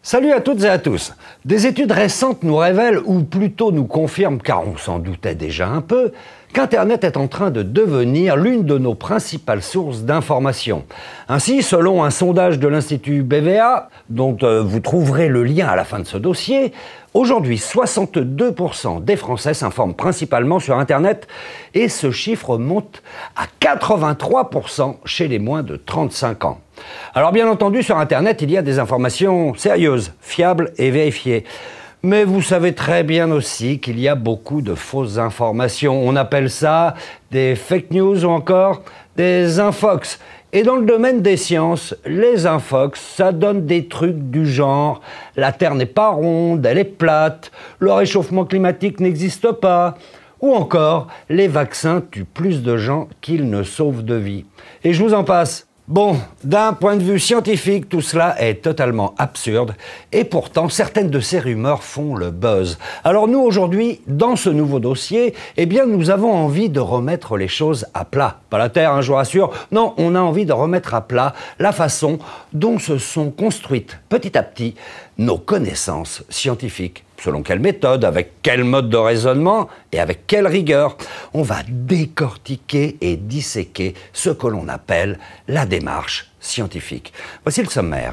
Salut à toutes et à tous. Des études récentes nous révèlent, ou plutôt nous confirment, car on s'en doutait déjà un peu, qu'Internet est en train de devenir l'une de nos principales sources d'information. Ainsi, selon un sondage de l'Institut BVA, dont vous trouverez le lien à la fin de ce dossier, aujourd'hui 62% des Français s'informent principalement sur Internet et ce chiffre monte à 83% chez les moins de 35 ans. Alors bien entendu, sur Internet, il y a des informations sérieuses, fiables et vérifiées. Mais vous savez très bien aussi qu'il y a beaucoup de fausses informations. On appelle ça des fake news ou encore des infox. Et dans le domaine des sciences, les infox, ça donne des trucs du genre « la Terre n'est pas ronde, elle est plate »,« le réchauffement climatique n'existe pas », ou encore « les vaccins tuent plus de gens qu'ils ne sauvent de vies ». Et je vous en passe. Bon, d'un point de vue scientifique, tout cela est totalement absurde et pourtant certaines de ces rumeurs font le buzz. Alors nous aujourd'hui, dans ce nouveau dossier, eh bien nous avons envie de remettre les choses à plat. Pas la Terre, je vous rassure, non, on a envie de remettre à plat la façon dont se sont construites petit à petit nos connaissances scientifiques. Selon quelle méthode, avec quel mode de raisonnement et avec quelle rigueur. On va décortiquer et disséquer ce que l'on appelle la démarche scientifique. Voici le sommaire.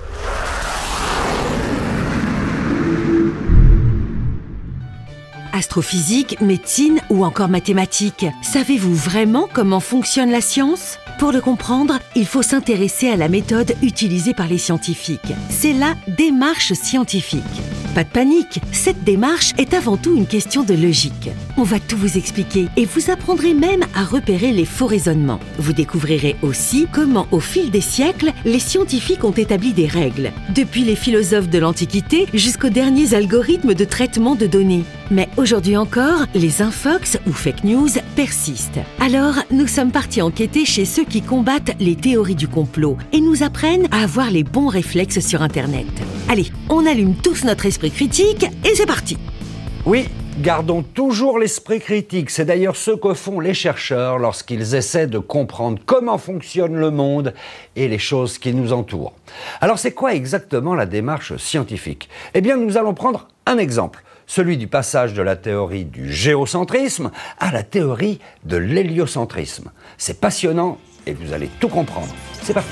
Astrophysique, médecine ou encore mathématiques, savez-vous vraiment comment fonctionne la science ? Pour le comprendre, il faut s'intéresser à la méthode utilisée par les scientifiques. C'est la démarche scientifique. Pas de panique, cette démarche est avant tout une question de logique. On va tout vous expliquer et vous apprendrez même à repérer les faux raisonnements. Vous découvrirez aussi comment, au fil des siècles, les scientifiques ont établi des règles, depuis les philosophes de l'Antiquité jusqu'aux derniers algorithmes de traitement de données. Mais aujourd'hui encore, les infox ou fake news persistent. Alors, nous sommes partis enquêter chez ceux qui combattent les théories du complot et nous apprennent à avoir les bons réflexes sur Internet. Allez, on allume tous notre esprit critique et c'est parti! Oui, gardons toujours l'esprit critique. C'est d'ailleurs ce que font les chercheurs lorsqu'ils essaient de comprendre comment fonctionne le monde et les choses qui nous entourent. Alors c'est quoi exactement la démarche scientifique? Eh bien, nous allons prendre un exemple. Celui du passage de la théorie du géocentrisme à la théorie de l'héliocentrisme. C'est passionnant et vous allez tout comprendre. C'est parti.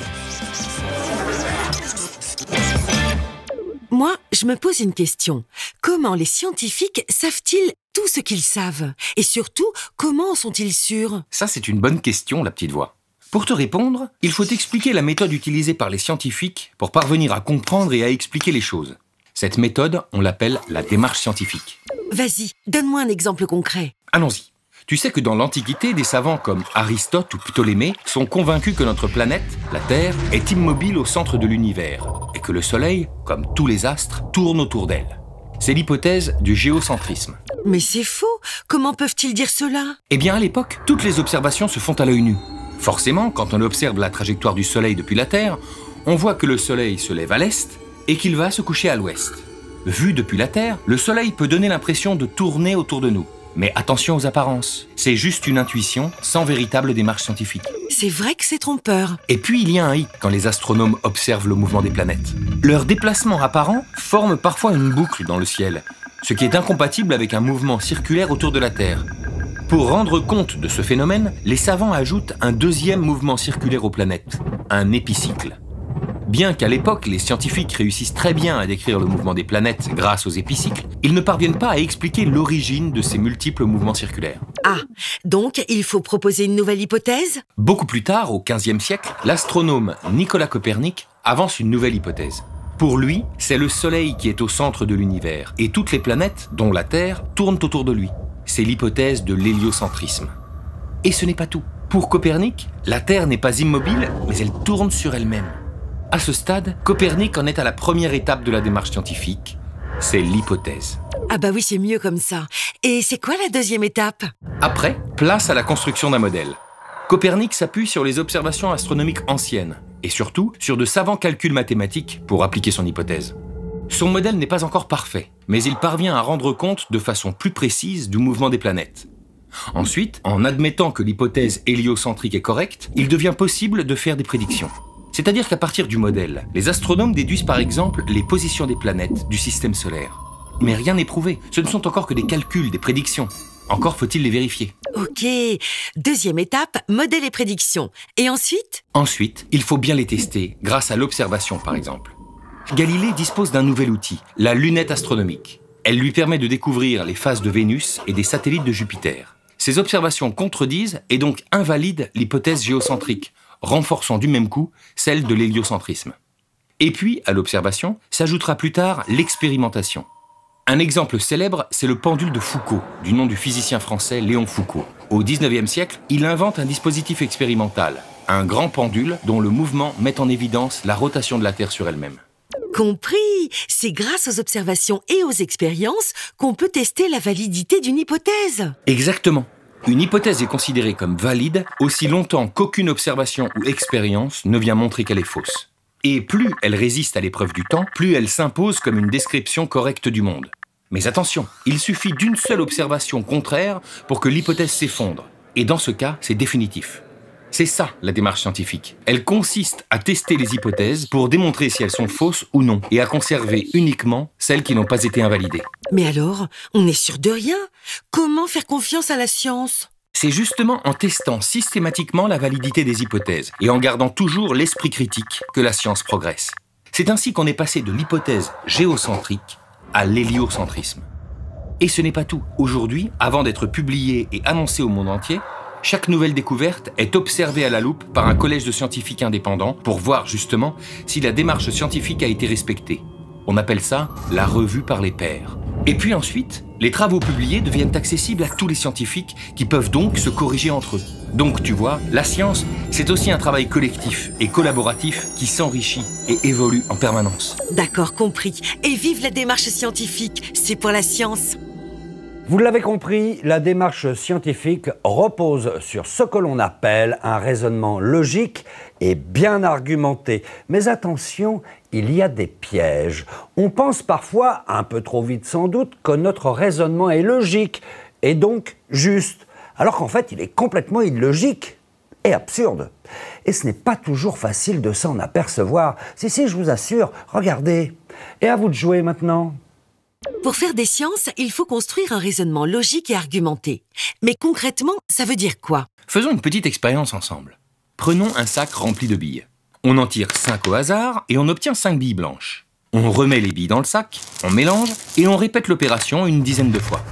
Moi, je me pose une question. Comment les scientifiques savent-ils tout ce qu'ils savent? Et surtout, comment sont-ils sûrs? Ça, c'est une bonne question, la petite voix. Pour te répondre, il faut expliquer la méthode utilisée par les scientifiques pour parvenir à comprendre et à expliquer les choses. Cette méthode, on l'appelle la démarche scientifique. Vas-y, donne-moi un exemple concret. Allons-y. Tu sais que dans l'Antiquité, des savants comme Aristote ou Ptolémée sont convaincus que notre planète, la Terre, est immobile au centre de l'univers et que le Soleil, comme tous les astres, tourne autour d'elle. C'est l'hypothèse du géocentrisme. Mais c'est faux! Comment peuvent-ils dire cela? Eh bien, à l'époque, toutes les observations se font à l'œil nu. Forcément, quand on observe la trajectoire du Soleil depuis la Terre, on voit que le Soleil se lève à l'est et qu'il va se coucher à l'ouest. Vu depuis la Terre, le Soleil peut donner l'impression de tourner autour de nous. Mais attention aux apparences, c'est juste une intuition sans véritable démarche scientifique. C'est vrai que c'est trompeur. Et puis il y a un hic quand les astronomes observent le mouvement des planètes. Leurs déplacements apparents forment parfois une boucle dans le ciel, ce qui est incompatible avec un mouvement circulaire autour de la Terre. Pour rendre compte de ce phénomène, les savants ajoutent un deuxième mouvement circulaire aux planètes, un épicycle. Bien qu'à l'époque, les scientifiques réussissent très bien à décrire le mouvement des planètes grâce aux épicycles, ils ne parviennent pas à expliquer l'origine de ces multiples mouvements circulaires. Ah, donc il faut proposer une nouvelle hypothèse? Beaucoup plus tard, au XVe siècle, l'astronome Nicolas Copernic avance une nouvelle hypothèse. Pour lui, c'est le Soleil qui est au centre de l'univers et toutes les planètes, dont la Terre, tournent autour de lui. C'est l'hypothèse de l'héliocentrisme. Et ce n'est pas tout. Pour Copernic, la Terre n'est pas immobile, mais elle tourne sur elle-même. À ce stade, Copernic en est à la première étape de la démarche scientifique, c'est l'hypothèse. Ah bah oui, c'est mieux comme ça. Et c'est quoi la deuxième étape? Après, place à la construction d'un modèle. Copernic s'appuie sur les observations astronomiques anciennes, et surtout sur de savants calculs mathématiques pour appliquer son hypothèse. Son modèle n'est pas encore parfait, mais il parvient à rendre compte de façon plus précise du mouvement des planètes. Ensuite, en admettant que l'hypothèse héliocentrique est correcte, il devient possible de faire des prédictions. C'est-à-dire qu'à partir du modèle, les astronomes déduisent par exemple les positions des planètes du système solaire. Mais rien n'est prouvé, ce ne sont encore que des calculs, des prédictions. Encore faut-il les vérifier. Ok, deuxième étape, modèle et prédiction. Et ensuite? Ensuite, il faut bien les tester, grâce à l'observation par exemple. Galilée dispose d'un nouvel outil, la lunette astronomique. Elle lui permet de découvrir les phases de Vénus et des satellites de Jupiter. Ces observations contredisent et donc invalident l'hypothèse géocentrique, renforçant du même coup celle de l'héliocentrisme. Et puis, à l'observation, s'ajoutera plus tard l'expérimentation. Un exemple célèbre, c'est le pendule de Foucault, du nom du physicien français Léon Foucault. Au XIXe siècle, il invente un dispositif expérimental, un grand pendule dont le mouvement met en évidence la rotation de la Terre sur elle-même. Compris! C'est grâce aux observations et aux expériences qu'on peut tester la validité d'une hypothèse. Exactement. Une hypothèse est considérée comme valide aussi longtemps qu'aucune observation ou expérience ne vient montrer qu'elle est fausse. Et plus elle résiste à l'épreuve du temps, plus elle s'impose comme une description correcte du monde. Mais attention, il suffit d'une seule observation contraire pour que l'hypothèse s'effondre. Et dans ce cas, c'est définitif. C'est ça, la démarche scientifique. Elle consiste à tester les hypothèses pour démontrer si elles sont fausses ou non, et à conserver uniquement celles qui n'ont pas été invalidées. Mais alors, on n'est sûr de rien. Comment faire confiance à la science? C'est justement en testant systématiquement la validité des hypothèses, et en gardant toujours l'esprit critique que la science progresse. C'est ainsi qu'on est passé de l'hypothèse géocentrique à l'héliocentrisme. Et ce n'est pas tout. Aujourd'hui, avant d'être publiée et annoncée au monde entier, chaque nouvelle découverte est observée à la loupe par un collège de scientifiques indépendants pour voir justement si la démarche scientifique a été respectée. On appelle ça la revue par les pairs. Et puis ensuite, les travaux publiés deviennent accessibles à tous les scientifiques qui peuvent donc se corriger entre eux. Donc tu vois, la science, c'est aussi un travail collectif et collaboratif qui s'enrichit et évolue en permanence. D'accord, compris. Et vive la démarche scientifique, c'est pour la science. Vous l'avez compris, la démarche scientifique repose sur ce que l'on appelle un raisonnement logique et bien argumenté. Mais attention, il y a des pièges. On pense parfois, un peu trop vite sans doute, que notre raisonnement est logique et donc juste, alors qu'en fait il est complètement illogique et absurde. Et ce n'est pas toujours facile de s'en apercevoir. Si, je vous assure, regardez. Et à vous de jouer maintenant. Pour faire des sciences, il faut construire un raisonnement logique et argumenté. Mais concrètement, ça veut dire quoi? Faisons une petite expérience ensemble. Prenons un sac rempli de billes. On en tire 5 au hasard et on obtient 5 billes blanches. On remet les billes dans le sac, on mélange et on répète l'opération une dizaine de fois.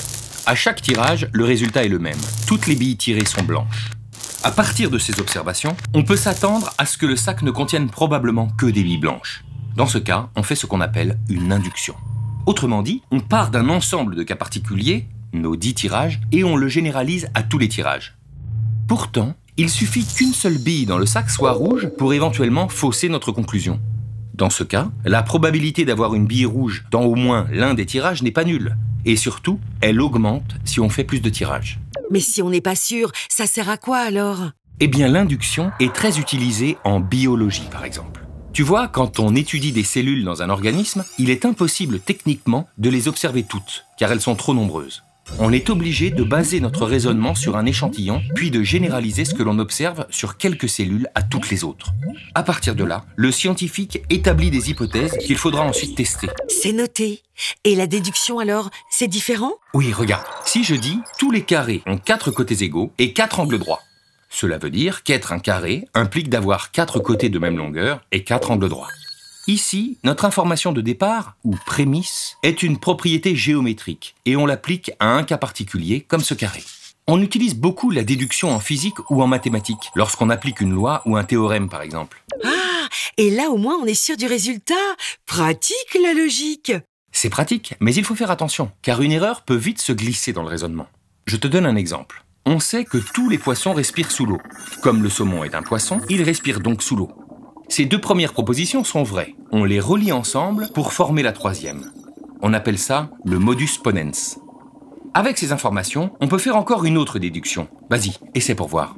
À chaque tirage, le résultat est le même. Toutes les billes tirées sont blanches. À partir de ces observations, on peut s'attendre à ce que le sac ne contienne probablement que des billes blanches. Dans ce cas, on fait ce qu'on appelle une induction. Autrement dit, on part d'un ensemble de cas particuliers, nos 10 tirages, et on le généralise à tous les tirages. Pourtant, il suffit qu'une seule bille dans le sac soit rouge pour éventuellement fausser notre conclusion. Dans ce cas, la probabilité d'avoir une bille rouge dans au moins l'un des tirages n'est pas nulle. Et surtout, elle augmente si on fait plus de tirages. Mais si on n'est pas sûr, ça sert à quoi alors? Eh bien, l'induction est très utilisée en biologie, par exemple. Tu vois, quand on étudie des cellules dans un organisme, il est impossible techniquement de les observer toutes, car elles sont trop nombreuses. On est obligé de baser notre raisonnement sur un échantillon, puis de généraliser ce que l'on observe sur quelques cellules à toutes les autres. À partir de là, le scientifique établit des hypothèses qu'il faudra ensuite tester. C'est noté. Et la déduction alors, c'est différent? Oui, regarde. Si je dis tous les carrés ont 4 côtés égaux et 4 angles droits, cela veut dire qu'être un carré implique d'avoir 4 côtés de même longueur et 4 angles droits. Ici, notre information de départ, ou prémisse, est une propriété géométrique et on l'applique à un cas particulier comme ce carré. On utilise beaucoup la déduction en physique ou en mathématiques, lorsqu'on applique une loi ou un théorème par exemple. Ah, et là au moins on est sûr du résultat. Pratique la logique. C'est pratique, mais il faut faire attention, car une erreur peut vite se glisser dans le raisonnement. Je te donne un exemple. On sait que tous les poissons respirent sous l'eau. Comme le saumon est un poisson, il respire donc sous l'eau. Ces 2 premières propositions sont vraies. On les relie ensemble pour former la troisième. On appelle ça le modus ponens. Avec ces informations, on peut faire encore une autre déduction. Vas-y, essaie pour voir.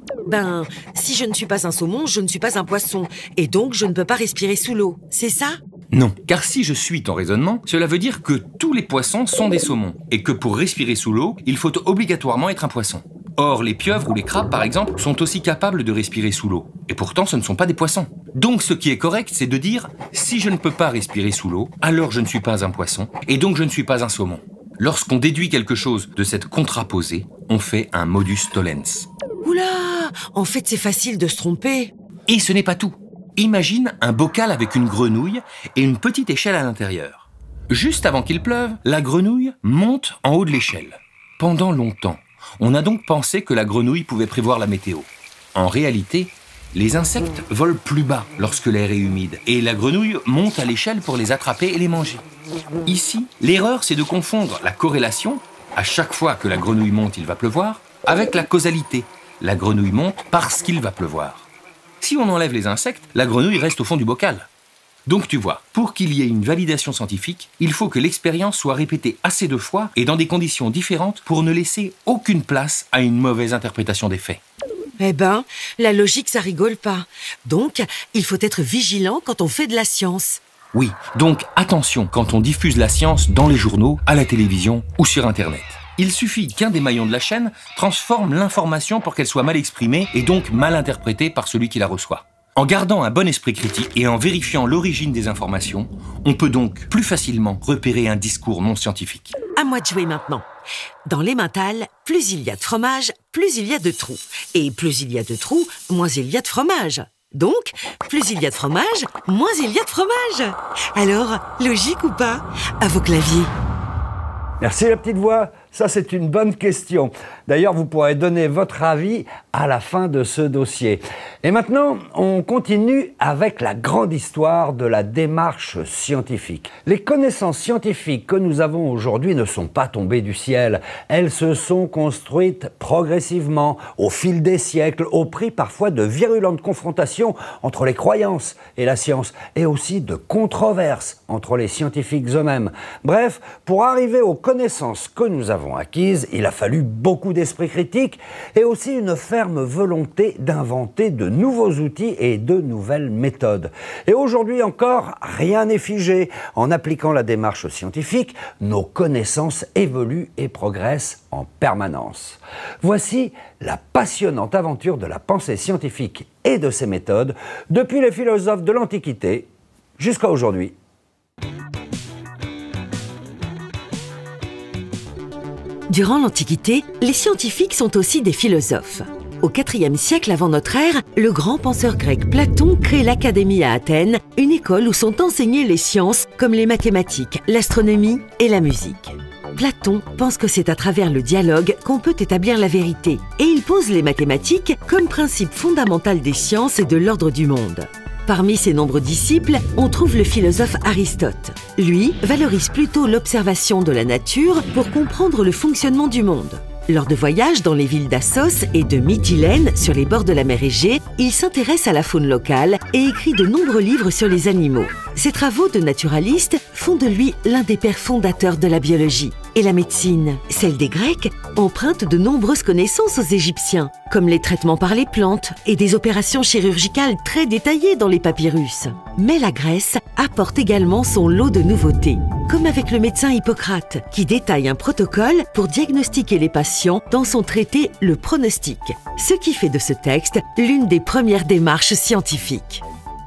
Si je ne suis pas un saumon, je ne suis pas un poisson. Et donc, je ne peux pas respirer sous l'eau. C'est ça? Non, car si je suis ton raisonnement, cela veut dire que tous les poissons sont des saumons. Et que pour respirer sous l'eau, il faut obligatoirement être un poisson. Or, les pieuvres ou les crabes, par exemple, sont aussi capables de respirer sous l'eau. Et pourtant, ce ne sont pas des poissons. Donc, ce qui est correct, c'est de dire « si je ne peux pas respirer sous l'eau, alors je ne suis pas un poisson, et donc je ne suis pas un saumon ». Lorsqu'on déduit quelque chose de cette contraposée, on fait un modus tollens. Oula! En fait, c'est facile de se tromper. Et ce n'est pas tout. Imagine un bocal avec une grenouille et une petite échelle à l'intérieur. Juste avant qu'il pleuve, la grenouille monte en haut de l'échelle. Pendant longtemps, on a donc pensé que la grenouille pouvait prévoir la météo. En réalité, les insectes volent plus bas lorsque l'air est humide et la grenouille monte à l'échelle pour les attraper et les manger. Ici, l'erreur, c'est de confondre la corrélation, à chaque fois que la grenouille monte, il va pleuvoir, avec la causalité, la grenouille monte parce qu'il va pleuvoir. Si on enlève les insectes, la grenouille reste au fond du bocal. Donc tu vois, pour qu'il y ait une validation scientifique, il faut que l'expérience soit répétée assez de fois et dans des conditions différentes pour ne laisser aucune place à une mauvaise interprétation des faits. Eh ben, la logique, ça rigole pas. Donc, il faut être vigilant quand on fait de la science. Oui, donc attention quand on diffuse la science dans les journaux, à la télévision ou sur Internet. Il suffit qu'un des maillons de la chaîne transforme l'information pour qu'elle soit mal exprimée et donc mal interprétée par celui qui la reçoit. En gardant un bon esprit critique et en vérifiant l'origine des informations, on peut donc plus facilement repérer un discours non scientifique. À moi de jouer maintenant. Dans l'emmental, plus il y a de fromage, plus il y a de trous. Et plus il y a de trous, moins il y a de fromage. Donc, plus il y a de fromage, moins il y a de fromage. Alors, logique ou pas? À vos claviers. Merci la petite voix, ça c'est une bonne question. D'ailleurs, vous pourrez donner votre avis à la fin de ce dossier. Et maintenant, on continue avec la grande histoire de la démarche scientifique. Les connaissances scientifiques que nous avons aujourd'hui ne sont pas tombées du ciel. Elles se sont construites progressivement, au fil des siècles, au prix parfois de virulentes confrontations entre les croyances et la science, et aussi de controverses entre les scientifiques eux-mêmes. Bref, pour arriver aux connaissances que nous avons acquises, il a fallu beaucoup d'esprit critique et aussi une ferme volonté d'inventer de nouveaux outils et de nouvelles méthodes. Et aujourd'hui encore, rien n'est figé. En appliquant la démarche scientifique, nos connaissances évoluent et progressent en permanence. Voici la passionnante aventure de la pensée scientifique et de ses méthodes, depuis les philosophes de l'Antiquité jusqu'à aujourd'hui. Durant l'Antiquité, les scientifiques sont aussi des philosophes. Au IVe siècle avant notre ère, le grand penseur grec Platon crée l'Académie à Athènes, une école où sont enseignées les sciences comme les mathématiques, l'astronomie et la musique. Platon pense que c'est à travers le dialogue qu'on peut établir la vérité, et il pose les mathématiques comme principe fondamental des sciences et de l'ordre du monde. Parmi ses nombreux disciples, on trouve le philosophe Aristote. Lui valorise plutôt l'observation de la nature pour comprendre le fonctionnement du monde. Lors de voyages dans les villes d'Assos et de Mytilène, sur les bords de la mer Égée, il s'intéresse à la faune locale et écrit de nombreux livres sur les animaux. Ses travaux de naturaliste font de lui l'un des pères fondateurs de la biologie. Et la médecine, celle des Grecs, emprunte de nombreuses connaissances aux Égyptiens, comme les traitements par les plantes et des opérations chirurgicales très détaillées dans les papyrus. Mais la Grèce apporte également son lot de nouveautés, comme avec le médecin Hippocrate, qui détaille un protocole pour diagnostiquer les patients dans son traité Le Pronostic, ce qui fait de ce texte l'une des premières démarches scientifiques.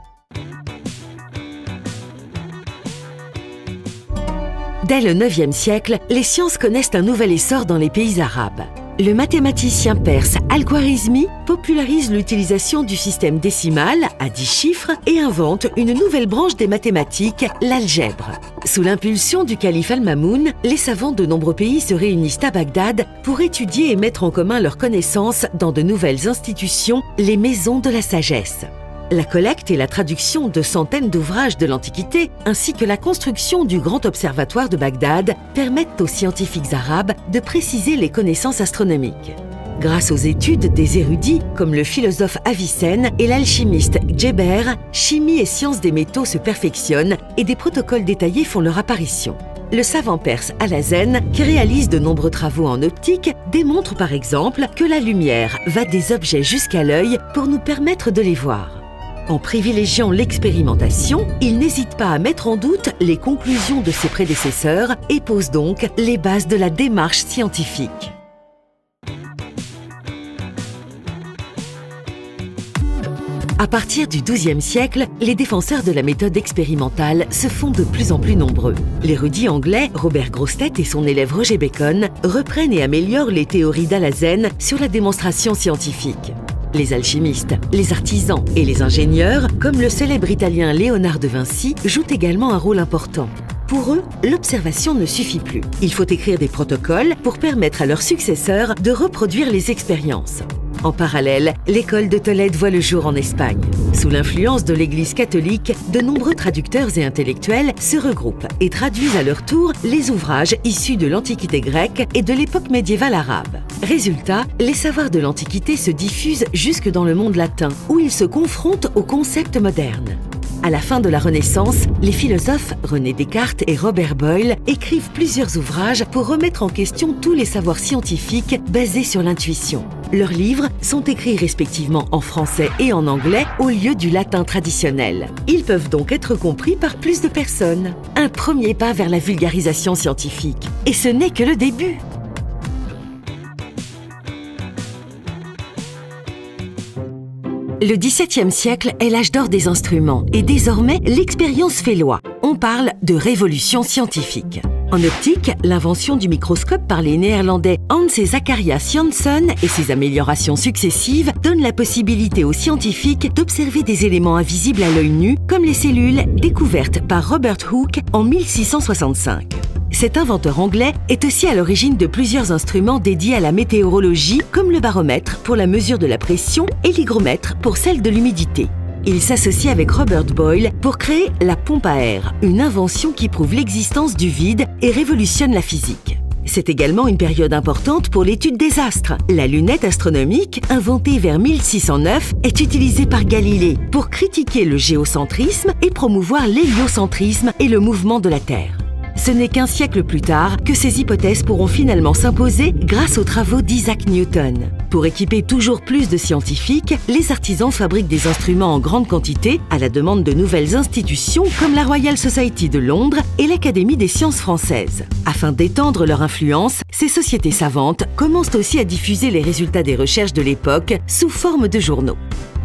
Dès le IXe siècle, les sciences connaissent un nouvel essor dans les pays arabes. Le mathématicien perse Al-Khwarizmi popularise l'utilisation du système décimal à 10 chiffres et invente une nouvelle branche des mathématiques, l'algèbre. Sous l'impulsion du calife Al-Mamoun, les savants de nombreux pays se réunissent à Bagdad pour étudier et mettre en commun leurs connaissances dans de nouvelles institutions, les maisons de la sagesse. La collecte et la traduction de centaines d'ouvrages de l'Antiquité, ainsi que la construction du Grand Observatoire de Bagdad, permettent aux scientifiques arabes de préciser les connaissances astronomiques. Grâce aux études des érudits comme le philosophe Avicenne et l'alchimiste Djeber, chimie et sciences des métaux se perfectionnent et des protocoles détaillés font leur apparition. Le savant perse Alhazen, qui réalise de nombreux travaux en optique, démontre par exemple que la lumière va des objets jusqu'à l'œil pour nous permettre de les voir. En privilégiant l'expérimentation, il n'hésite pas à mettre en doute les conclusions de ses prédécesseurs et pose donc les bases de la démarche scientifique. À partir du XIIe siècle, les défenseurs de la méthode expérimentale se font de plus en plus nombreux. L'érudit anglais Robert Grosseteste et son élève Roger Bacon reprennent et améliorent les théories d'Alazen sur la démonstration scientifique. Les alchimistes, les artisans et les ingénieurs, comme le célèbre italien Léonard de Vinci, jouent également un rôle important. Pour eux, l'observation ne suffit plus. Il faut écrire des protocoles pour permettre à leurs successeurs de reproduire les expériences. En parallèle, l'école de Tolède voit le jour en Espagne. Sous l'influence de l'Église catholique, de nombreux traducteurs et intellectuels se regroupent et traduisent à leur tour les ouvrages issus de l'Antiquité grecque et de l'époque médiévale arabe. Résultat, les savoirs de l'Antiquité se diffusent jusque dans le monde latin, où ils se confrontent aux concepts modernes. À la fin de la Renaissance, les philosophes René Descartes et Robert Boyle écrivent plusieurs ouvrages pour remettre en question tous les savoirs scientifiques basés sur l'intuition. Leurs livres sont écrits respectivement en français et en anglais au lieu du latin traditionnel. Ils peuvent donc être compris par plus de personnes. Un premier pas vers la vulgarisation scientifique. Et ce n'est que le début. Le XVIIe siècle est l'âge d'or des instruments et désormais l'expérience fait loi. On parle de révolution scientifique. En optique, l'invention du microscope par les Néerlandais Hans et Zacharias Janssen et ses améliorations successives donnent la possibilité aux scientifiques d'observer des éléments invisibles à l'œil nu, comme les cellules découvertes par Robert Hooke en 1665. Cet inventeur anglais est aussi à l'origine de plusieurs instruments dédiés à la météorologie, comme le baromètre pour la mesure de la pression et l'hygromètre pour celle de l'humidité. Il s'associe avec Robert Boyle pour créer la pompe à air, une invention qui prouve l'existence du vide et révolutionne la physique. C'est également une période importante pour l'étude des astres. La lunette astronomique, inventée vers 1609, est utilisée par Galilée pour critiquer le géocentrisme et promouvoir l'héliocentrisme et le mouvement de la Terre. Ce n'est qu'un siècle plus tard que ces hypothèses pourront finalement s'imposer grâce aux travaux d'Isaac Newton. Pour équiper toujours plus de scientifiques, les artisans fabriquent des instruments en grande quantité à la demande de nouvelles institutions comme la Royal Society de Londres et l'Académie des sciences françaises. Afin d'étendre leur influence, ces sociétés savantes commencent aussi à diffuser les résultats des recherches de l'époque sous forme de journaux.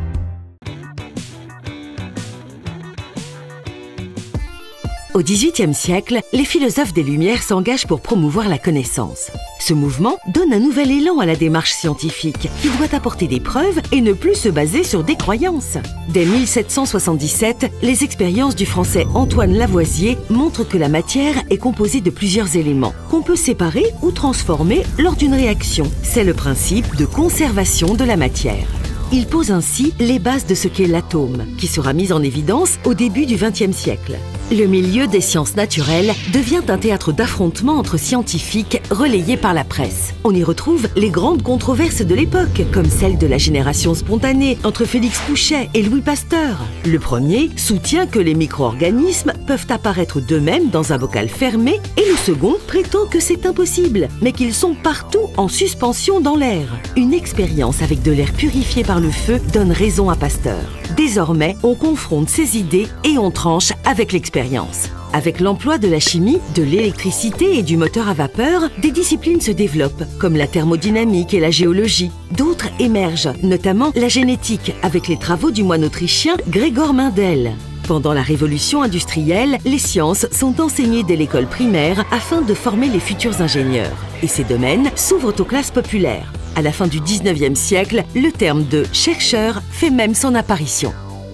Au XVIIIe siècle, les philosophes des Lumières s'engagent pour promouvoir la connaissance. Ce mouvement donne un nouvel élan à la démarche scientifique qui doit apporter des preuves et ne plus se baser sur des croyances. Dès 1777, les expériences du Français Antoine Lavoisier montrent que la matière est composée de plusieurs éléments qu'on peut séparer ou transformer lors d'une réaction. C'est le principe de conservation de la matière. Il pose ainsi les bases de ce qu'est l'atome, qui sera mis en évidence au début du XXe siècle. Le milieu des sciences naturelles devient un théâtre d'affrontement entre scientifiques relayé par la presse. On y retrouve les grandes controverses de l'époque, comme celle de la génération spontanée entre Félix Pouchet et Louis Pasteur. Le premier soutient que les micro-organismes peuvent apparaître d'eux-mêmes dans un bocal fermé et le second prétend que c'est impossible, mais qu'ils sont partout en suspension dans l'air. Une expérience avec de l'air purifié par le feu donne raison à Pasteur. Désormais, on confronte ces idées et on tranche avec l'expérience. Avec l'emploi de la chimie, de l'électricité et du moteur à vapeur, des disciplines se développent, comme la thermodynamique et la géologie. D'autres émergent, notamment la génétique, avec les travaux du moine autrichien Gregor Mendel. Pendant la révolution industrielle, les sciences sont enseignées dès l'école primaire afin de former les futurs ingénieurs. Et ces domaines s'ouvrent aux classes populaires. À la fin du XIXe siècle, le terme de chercheur fait même son apparition.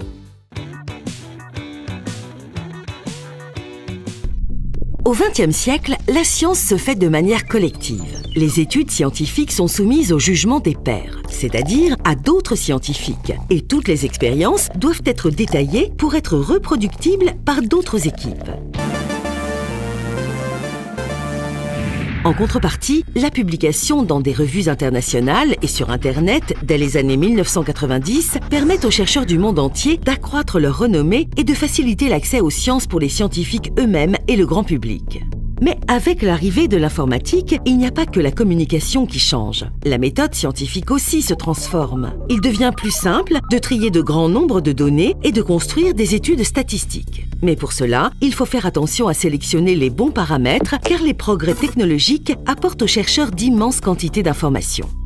Au XXe siècle, la science se fait de manière collective. Les études scientifiques sont soumises au jugement des pairs, c'est-à-dire à d'autres scientifiques. Et toutes les expériences doivent être détaillées pour être reproductibles par d'autres équipes. En contrepartie, la publication dans des revues internationales et sur Internet dès les années 1990 permet aux chercheurs du monde entier d'accroître leur renommée et de faciliter l'accès aux sciences pour les scientifiques eux-mêmes et le grand public. Mais avec l'arrivée de l'informatique, il n'y a pas que la communication qui change. La méthode scientifique aussi se transforme. Il devient plus simple de trier de grands nombres de données et de construire des études statistiques. Mais pour cela, il faut faire attention à sélectionner les bons paramètres car les progrès technologiques apportent aux chercheurs d'immenses quantités d'informations.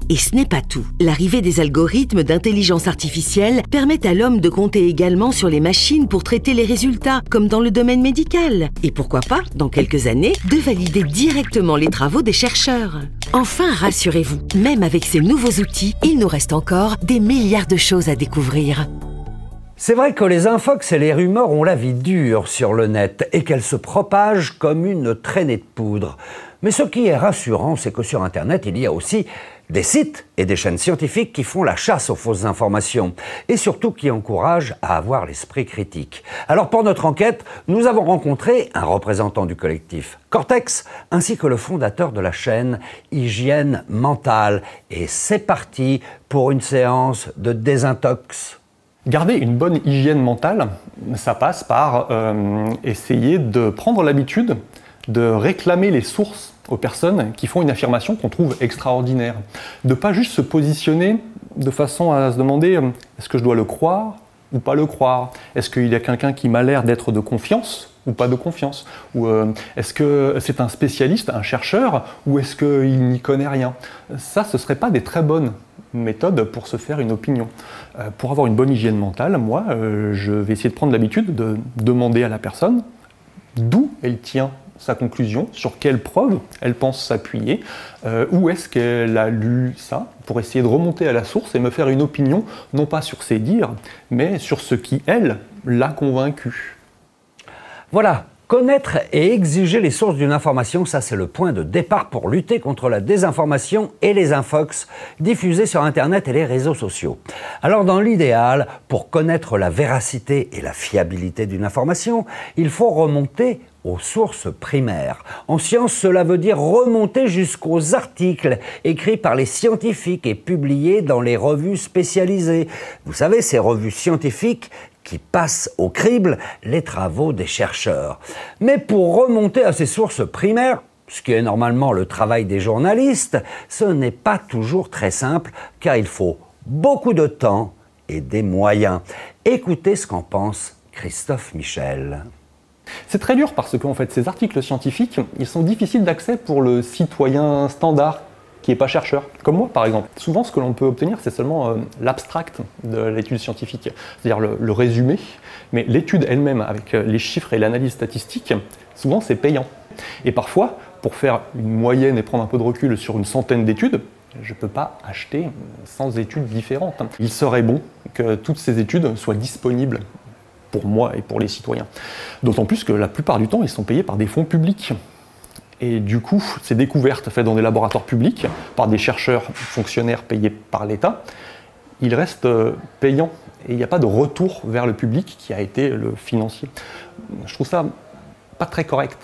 Et ce n'est pas tout. L'arrivée des algorithmes d'intelligence artificielle permet à l'homme de compter également sur les machines pour traiter les résultats, comme dans le domaine médical. Et pourquoi pas, dans quelques années, de valider directement les travaux des chercheurs. Enfin, rassurez-vous, même avec ces nouveaux outils, il nous reste encore des milliards de choses à découvrir. C'est vrai que les infox et les rumeurs ont la vie dure sur le net et qu'elles se propagent comme une traînée de poudre. Mais ce qui est rassurant, c'est que sur Internet, il y a aussi des sites et des chaînes scientifiques qui font la chasse aux fausses informations et surtout qui encouragent à avoir l'esprit critique. Alors pour notre enquête, nous avons rencontré un représentant du collectif Cortex ainsi que le fondateur de la chaîne Hygiène Mentale. Et c'est parti pour une séance de désintox. Garder une bonne hygiène mentale, ça passe par essayer de prendre l'habitude de réclamer les sources aux personnes qui font une affirmation qu'on trouve extraordinaire. De ne pas juste se positionner de façon à se demander est-ce que je dois le croire ou pas le croire? Est-ce qu'il y a quelqu'un qui m'a l'air d'être de confiance ou pas de confiance? Ou est-ce que c'est un spécialiste, un chercheur, ou est-ce qu'il n'y connaît rien? Ça, ce ne serait pas des très bonnes méthodes pour se faire une opinion. Pour avoir une bonne hygiène mentale, moi, je vais essayer de prendre l'habitude de demander à la personne d'où elle tient sa conclusion, sur quelle preuve elle pense s'appuyer, où est-ce qu'elle a lu ça, pour essayer de remonter à la source et me faire une opinion, non pas sur ses dires, mais sur ce qui, elle, l'a convaincue. Voilà, connaître et exiger les sources d'une information, ça c'est le point de départ pour lutter contre la désinformation et les infox diffusés sur Internet et les réseaux sociaux. Alors dans l'idéal, pour connaître la véracité et la fiabilité d'une information, il faut remonter aux sources primaires. En science, cela veut dire remonter jusqu'aux articles écrits par les scientifiques et publiés dans les revues spécialisées. Vous savez, ces revues scientifiques qui passent au crible les travaux des chercheurs. Mais pour remonter à ces sources primaires, ce qui est normalement le travail des journalistes, ce n'est pas toujours très simple, car il faut beaucoup de temps et des moyens. Écoutez ce qu'en pense Christophe Michel. C'est très dur parce qu'en fait, ces articles scientifiques, ils sont difficiles d'accès pour le citoyen standard qui n'est pas chercheur, comme moi par exemple. Souvent, ce que l'on peut obtenir, c'est seulement l'abstract de l'étude scientifique, c'est-à-dire le résumé, mais l'étude elle-même, avec les chiffres et l'analyse statistique, souvent c'est payant. Et parfois, pour faire une moyenne et prendre un peu de recul sur une centaine d'études, je ne peux pas acheter 100 études différentes. Il serait bon que toutes ces études soient disponibles pour moi et pour les citoyens. D'autant plus que la plupart du temps, ils sont payés par des fonds publics. Et du coup, ces découvertes faites dans des laboratoires publics, par des chercheurs fonctionnaires payés par l'État, ils restent payants. Et il n'y a pas de retour vers le public qui a été le financier. Je trouve ça pas très correct.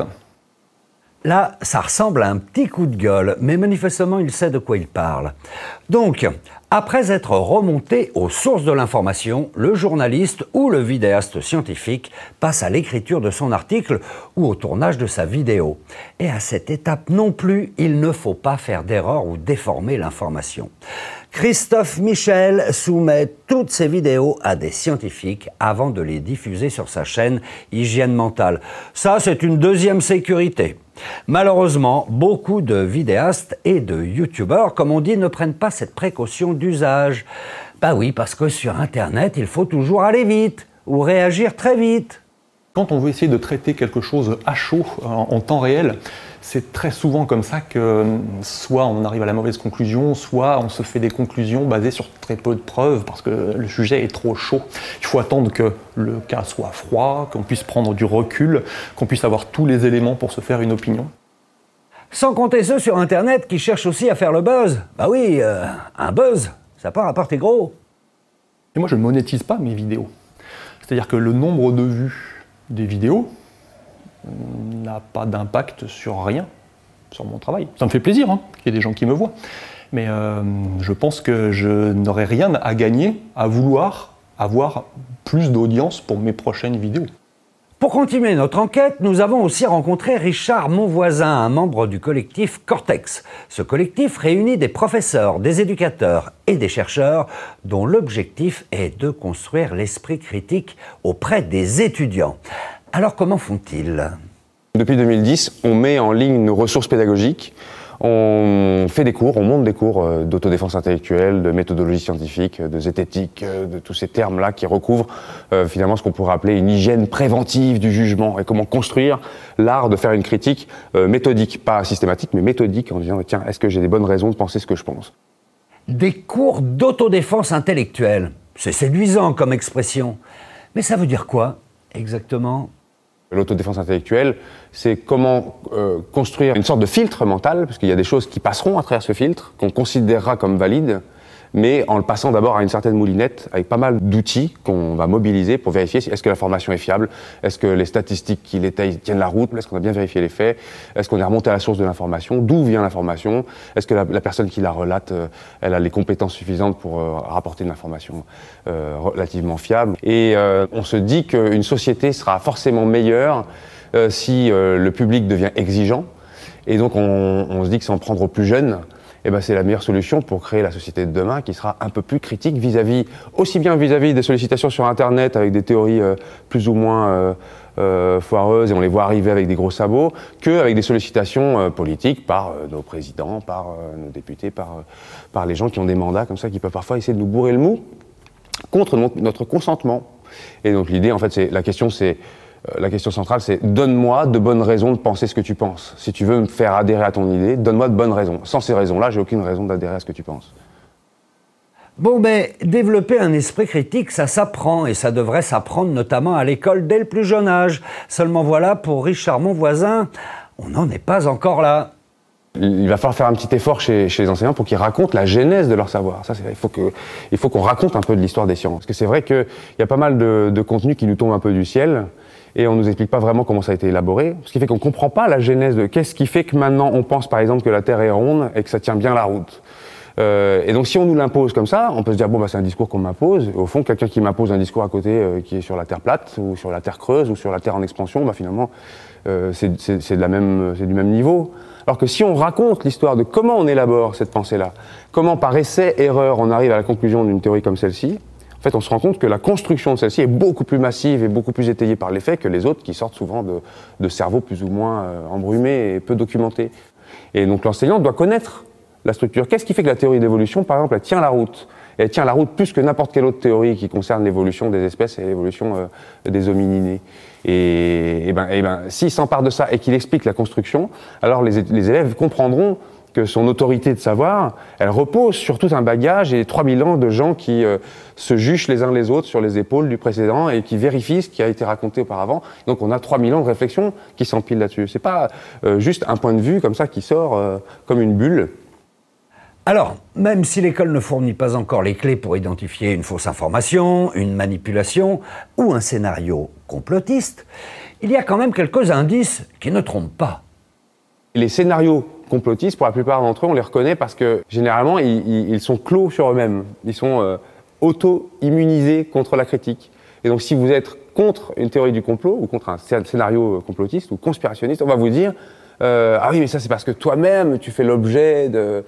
Là, ça ressemble à un petit coup de gueule, mais manifestement, il sait de quoi il parle. Donc, après être remonté aux sources de l'information, le journaliste ou le vidéaste scientifique passe à l'écriture de son article ou au tournage de sa vidéo. Et à cette étape non plus, il ne faut pas faire d'erreur ou déformer l'information. Christophe Michel soumet toutes ses vidéos à des scientifiques avant de les diffuser sur sa chaîne Hygiène Mentale. Ça, c'est une deuxième sécurité. Malheureusement, beaucoup de vidéastes et de youtubeurs, comme on dit, ne prennent pas cette précaution d'usage. Bah oui, parce que sur Internet, il faut toujours aller vite ou réagir très vite. Quand on veut essayer de traiter quelque chose à chaud, en temps réel, c'est très souvent comme ça que soit on arrive à la mauvaise conclusion, soit on se fait des conclusions basées sur très peu de preuves parce que le sujet est trop chaud. Il faut attendre que le cas soit froid, qu'on puisse prendre du recul, qu'on puisse avoir tous les éléments pour se faire une opinion. Sans compter ceux sur Internet qui cherchent aussi à faire le buzz. Bah oui, un buzz, ça part à porter gros. Et moi, je ne monétise pas mes vidéos. C'est-à-dire que le nombre de vues des vidéos n'a pas d'impact sur rien, sur mon travail. Ça me fait plaisir qu'il y ait des gens qui me voient, mais je pense que je n'aurai rien à gagner à vouloir avoir plus d'audience pour mes prochaines vidéos. Pour continuer notre enquête, nous avons aussi rencontré Richard Monvoisin, un membre du collectif Cortex. Ce collectif réunit des professeurs, des éducateurs et des chercheurs dont l'objectif est de construire l'esprit critique auprès des étudiants. Alors comment font-ils ? Depuis 2010, on met en ligne nos ressources pédagogiques On fait des cours, on monte des cours d'autodéfense intellectuelle, de méthodologie scientifique, de zététique, de tous ces termes-là qui recouvrent finalement ce qu'on pourrait appeler une hygiène préventive du jugement et comment construire l'art de faire une critique méthodique, pas systématique, mais méthodique en disant tiens, est-ce que j'ai des bonnes raisons de penser ce que je pense? Des cours d'autodéfense intellectuelle, c'est séduisant comme expression. Mais ça veut dire quoi exactement? L'autodéfense intellectuelle, c'est comment construire une sorte de filtre mental, parce qu'il y a des choses qui passeront à travers ce filtre, qu'on considérera comme valides, mais en le passant d'abord à une certaine moulinette, avec pas mal d'outils qu'on va mobiliser pour vérifier est-ce que l'information est fiable, est-ce que les statistiques qui l'étayent tiennent la route, est-ce qu'on a bien vérifié les faits, est-ce qu'on est remonté à la source de l'information, d'où vient l'information, est-ce que la personne qui la relate, elle a les compétences suffisantes pour rapporter une information relativement fiable. Et on se dit qu'une société sera forcément meilleure si le public devient exigeant, et donc on se dit que sans prendre aux plus jeunes, eh ben c'est la meilleure solution pour créer la société de demain qui sera un peu plus critique aussi bien vis-à-vis des sollicitations sur Internet avec des théories plus ou moins foireuses et on les voit arriver avec des gros sabots, qu'avec des sollicitations politiques par nos présidents, par nos députés, par les gens qui ont des mandats comme ça, qui peuvent parfois essayer de nous bourrer le mou contre notre consentement. Et donc l'idée, en fait, la question centrale, c'est donne-moi de bonnes raisons de penser ce que tu penses. Si tu veux me faire adhérer à ton idée, donne-moi de bonnes raisons. Sans ces raisons-là, j'ai aucune raison d'adhérer à ce que tu penses. Bon, mais développer un esprit critique, ça s'apprend, et ça devrait s'apprendre notamment à l'école dès le plus jeune âge. Seulement voilà, pour Richard Monvoisin, on n'en est pas encore là. Il va falloir faire un petit effort chez les enseignants pour qu'ils racontent la genèse de leur savoir. Ça, il faut qu'on raconte un peu de l'histoire des sciences. Parce que c'est vrai qu'il y a pas mal de contenus qui nous tombent un peu du ciel, et on nous explique pas vraiment comment ça a été élaboré, ce qui fait qu'on comprend pas la genèse de qu'est-ce qui fait que maintenant on pense par exemple que la Terre est ronde et que ça tient bien la route. Et donc si on nous l'impose comme ça, on peut se dire bon bah c'est un discours qu'on m'impose. Au fond, quelqu'un qui m'impose un discours à côté qui est sur la Terre plate ou sur la Terre creuse ou sur la Terre en expansion, bah finalement c'est du même niveau. Alors que si on raconte l'histoire de comment on élabore cette pensée-là, comment par essai-erreur on arrive à la conclusion d'une théorie comme celle-ci, en fait, on se rend compte que la construction de celle-ci est beaucoup plus massive et beaucoup plus étayée par les faits que les autres qui sortent souvent de cerveaux plus ou moins embrumés et peu documentés. Et donc l'enseignant doit connaître la structure. Qu'est-ce qui fait que la théorie d'évolution, par exemple, elle tient la route? Et elle tient la route plus que n'importe quelle autre théorie qui concerne l'évolution des espèces et l'évolution des homininés. Et s'il s'empare de ça et qu'il explique la construction, alors les élèves comprendront que son autorité de savoir, elle repose sur tout un bagage et 3000 ans de gens qui se jugent les uns les autres sur les épaules du précédent et qui vérifient ce qui a été raconté auparavant. Donc on a 3000 ans de réflexion qui s'empilent là-dessus. C'est pas juste un point de vue comme ça qui sort comme une bulle. Alors, même si l'école ne fournit pas encore les clés pour identifier une fausse information, une manipulation ou un scénario complotiste, il y a quand même quelques indices qui ne trompent pas. Les scénarios complotistes, pour la plupart d'entre eux, on les reconnaît parce que généralement, ils sont clos sur eux-mêmes. Ils sont auto-immunisés contre la critique. Et donc, si vous êtes contre une théorie du complot ou contre un scénario complotiste ou conspirationniste, on va vous dire ah oui, mais ça c'est parce que toi-même tu fais l'objet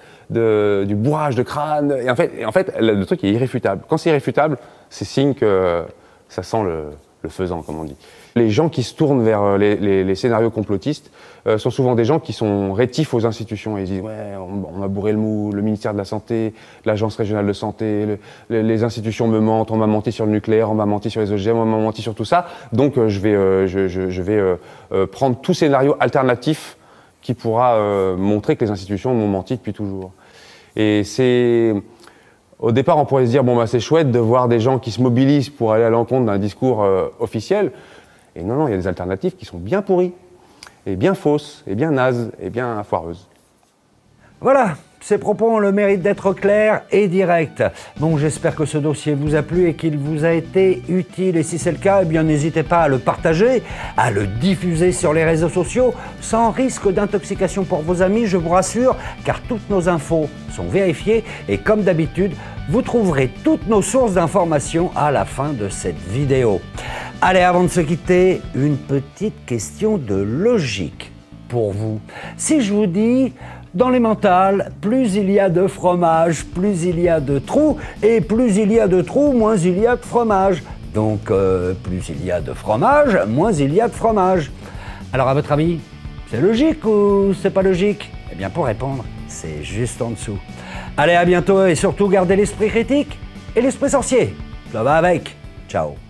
du bourrage de crâne. Et en fait, le truc est irréfutable. Quand c'est irréfutable, c'est signe que ça sent le faisant, comme on dit. Les gens qui se tournent vers les scénarios complotistes sont souvent des gens qui sont rétifs aux institutions. Et ils disent ouais, on m'a bourré le mou, le ministère de la Santé, l'Agence régionale de santé, les institutions me mentent, on m'a menti sur le nucléaire, on m'a menti sur les OGM, on m'a menti sur tout ça. Donc je vais prendre tout scénario alternatif qui pourra montrer que les institutions m'ont menti depuis toujours. Et au départ, on pourrait se dire, bon, bah, c'est chouette de voir des gens qui se mobilisent pour aller à l'encontre d'un discours officiel. Et non, il y a des alternatives qui sont bien pourries, et bien fausses, et bien nazes, et bien foireuses. Voilà, ces propos ont le mérite d'être clairs et directs. Bon, j'espère que ce dossier vous a plu et qu'il vous a été utile. Et si c'est le cas, eh bien, n'hésitez pas à le partager, à le diffuser sur les réseaux sociaux, sans risque d'intoxication pour vos amis, je vous rassure, car toutes nos infos sont vérifiées. Et comme d'habitude, vous trouverez toutes nos sources d'informations à la fin de cette vidéo. Allez, avant de se quitter, une petite question de logique pour vous. Si je vous dis... Dans les mentales, plus il y a de fromage, plus il y a de trous, et plus il y a de trous, moins il y a de fromage. Donc, plus il y a de fromage, moins il y a de fromage. Alors, à votre avis, c'est logique ou c'est pas logique? Eh bien, pour répondre, c'est juste en dessous. Allez, à bientôt et surtout, gardez l'esprit critique et l'esprit sorcier. Ça va avec. Ciao.